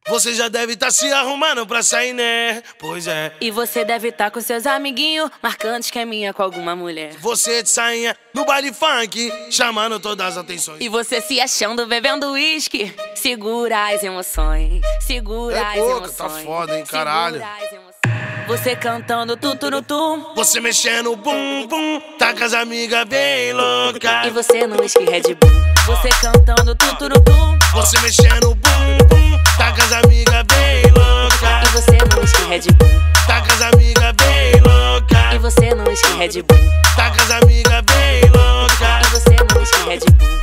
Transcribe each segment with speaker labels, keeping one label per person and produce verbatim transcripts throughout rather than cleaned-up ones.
Speaker 1: Você já deve tá se arrumando pra sair, né? Pois é.
Speaker 2: E você deve tá com seus amiguinhos marcando esqueminha com alguma mulher.
Speaker 1: Você de sainha no baile funk, chamando todas as atenções.
Speaker 2: E você se achando bebendo uísque. Segura as emoções, segura
Speaker 1: É
Speaker 2: as
Speaker 1: pouca,
Speaker 2: emoções.
Speaker 1: tá foda, hein, caralho.
Speaker 2: Segura as emoções. Você cantando tuturutum.
Speaker 1: Você mexendo bum bum, tá com as amigas bem louca.
Speaker 2: E você no uísque Red Bull. Você cantando tuturutum.
Speaker 1: Você mexendo bum bum, tá com as amigas bem louca.
Speaker 2: E você no uísque Red Bull.
Speaker 1: Tá com as amigas bem louca.
Speaker 2: E você no uísque Red Bull.
Speaker 1: Tá com as amigas bem louca.
Speaker 2: E você no uísque Red Bull.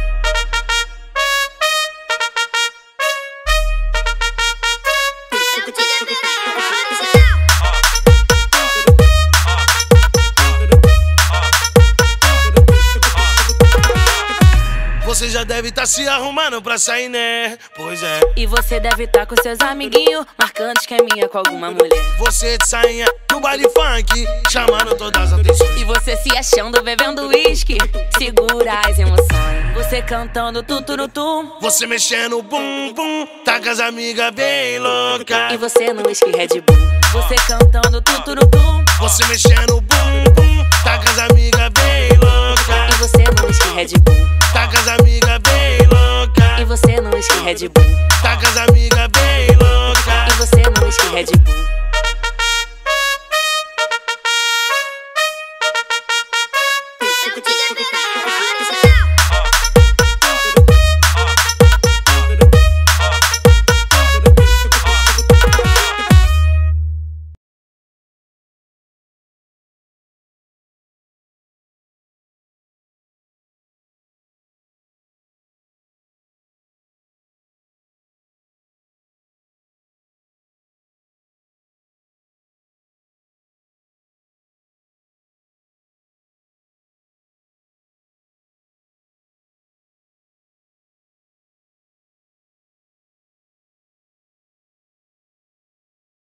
Speaker 1: Você já deve tá se arrumando pra sair, né? Pois é.
Speaker 2: E você deve tá com seus amiguinhos marcando esqueminha com alguma mulher.
Speaker 1: Você de sainha no baile funk, chamando todas as atenções.
Speaker 2: E você se achando bebendo uísque. Segura as emoções. Você cantando tuturutum.
Speaker 1: Você mexendo bum bum, tá com as amigas bem louca.
Speaker 2: E você no uísque Red Bull. Você cantando tuturutum.
Speaker 1: Você mexendo bum bum, tá com as amigas